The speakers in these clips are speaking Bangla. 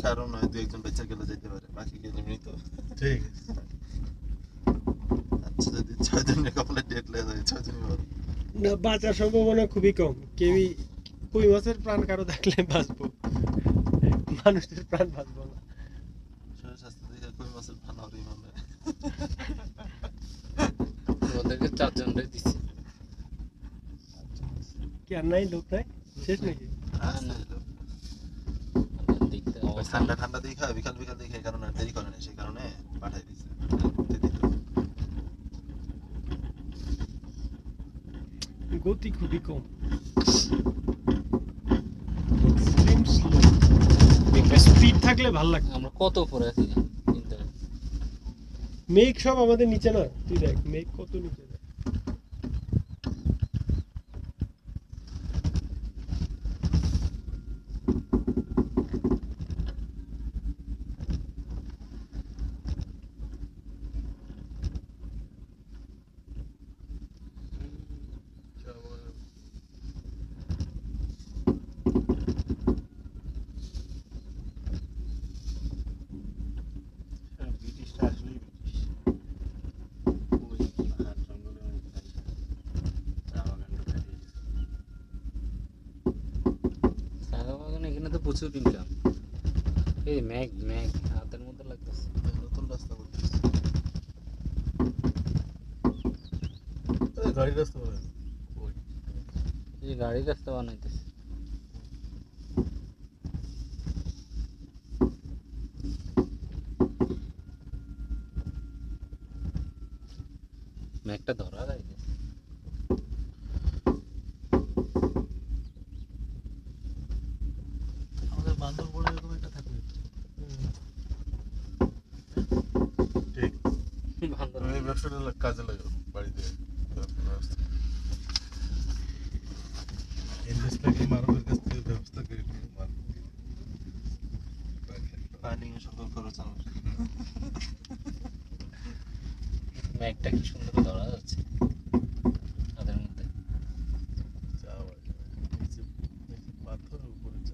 কারণ নয়, দু একজন বেঁচে গেলে যেতে পারে, বাকি গেলে মৃত। ঠিক আচ্ছা, যদি 6 জনের কপালে ডেট লেগে যায়, 6 জনই মরবে। না, বাঁচার সম্ভাবনা খুবই কম। কেউই কই মাছের প্রাণ কারো থাকলে বাঁচবো, মানুষের প্রাণ বাঁচবো না। শরীর স্বাস্থ্য দেখে কই মাছের প্রাণ হবেই মনে হয়। ওদেরকে 4 জনরে দিছি। কি আর নাই, লোক নাই, শেষ নাকি? আসছে লোক। দেখতে ওই অবস্থা ঠান্ডা ঠান্ডা দেখা বিকাল বিকাল দেখে এই কারণে আর দেরি করে না, সেই কারণে পাঠাই দিছে। গতি খুবই কম, এক্সট্রিম স্লো। স্পিড থাকলে ভালো লাগতো। আমরা কত উপরে আছি চিন্তা কর। মেঘ সব আমাদের নিচে না, তুই দেখ মেঘ কত নিচে। ব্রিটিশটা আসলেই ব্রিটিশ। ওই পাহাড় জঙ্গলের মধ্যে চা বাগান ঢুকাই দিয়েছে। চা বাগান এখানে তো প্রচুর ইনকাম। এই মেঘ মেঘ হাতের মধ্যে লাগতেছে। নতুন রাস্তা করতেছে। গাড়ি রাস্তা বানায়। ওই এই গাড়ি রাস্তা বানাইতেছে। মেঘটা ধরা যায় না। আমাদের বান্দরবনে এরকম একটা থাকবে। ঠিক বান্দরবান এই ব্যবসাটা কাজে লাগে বাড়িতে। ইনভেস্টটাকে মানবের কাছ থেকে ব্যবস্থাকে প্ল্যানিং সকল খরচ আমার। মেঘটা কি সুন্দর ধরা যাচ্ছে তাদের মধ্যে। চা বাগান নিচে পাথরের উপরে চা।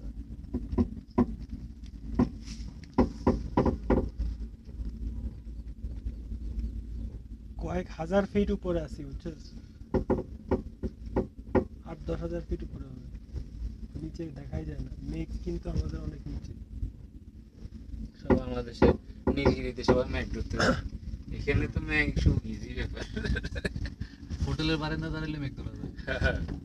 কয়েক হাজার ফিট উপরে আছি, বুঝছিস? 8-10 হাজার ফিট উপরে হবে, নিচে দেখাই যায় না। মেঘ কিন্তু আমাদের অনেক নিচে। সব বাংলাদেশে নীলগিরিতে সবাই মেঘ ধরতে যায়। এখানে তো মেঘ খুব ইজি ব্যাপার। হোটেলের বারান্দা দাঁড়ালে মেঘ ধরা যায়।